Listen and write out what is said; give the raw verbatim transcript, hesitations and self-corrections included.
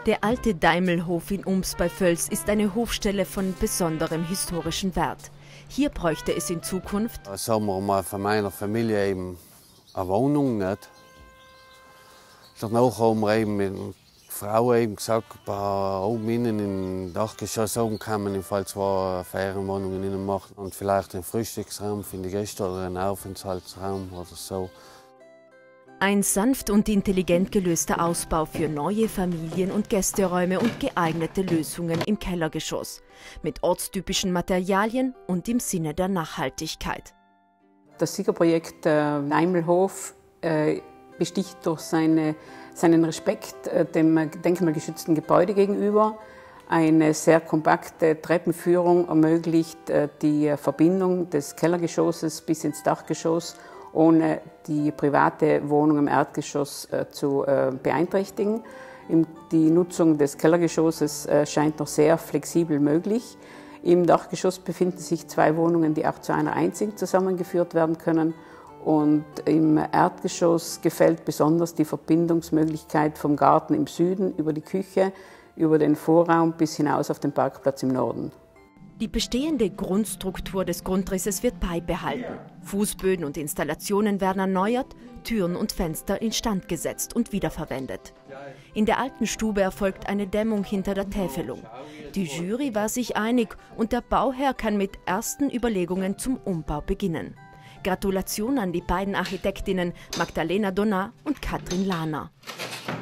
Der alte Deimelhof in Ums bei Völs ist eine Hofstelle von besonderem historischen Wert. Hier bräuchte es in Zukunft sagen wir mal von meiner Familie eben eine Wohnung nicht. Danach haben wir eben mit der Frau eben gesagt, oben innen im Dachgeschoss oben kann man im Fall zwei Ferienwohnungen innen machen und vielleicht einen Frühstücksraum für die Gäste oder einen Aufenthaltsraum oder so. Ein sanft und intelligent gelöster Ausbau für neue Familien- und Gästeräume und geeignete Lösungen im Kellergeschoss. Mit ortstypischen Materialien und im Sinne der Nachhaltigkeit. Das Siegerprojekt äh, Deimelhof äh, besticht durch seine, seinen Respekt äh, dem denkmalgeschützten Gebäude gegenüber. Eine sehr kompakte Treppenführung ermöglicht äh, die Verbindung des Kellergeschosses bis ins Dachgeschoss, ohne die private Wohnung im Erdgeschoss äh, zu äh, beeinträchtigen. Im, die Nutzung des Kellergeschosses äh, scheint noch sehr flexibel möglich. Im Dachgeschoss befinden sich zwei Wohnungen, die auch zu einer einzigen zusammengeführt werden können. Und im Erdgeschoss gefällt besonders die Verbindungsmöglichkeit vom Garten im Süden über die Küche, über den Vorraum bis hinaus auf den Parkplatz im Norden. Die bestehende Grundstruktur des Grundrisses wird beibehalten. Fußböden und Installationen werden erneuert, Türen und Fenster instand gesetzt und wiederverwendet. In der alten Stube erfolgt eine Dämmung hinter der Täfelung. Die Jury war sich einig und der Bauherr kann mit ersten Überlegungen zum Umbau beginnen. Gratulation an die beiden Architektinnen Magdalena Donat und Katrin Lahner.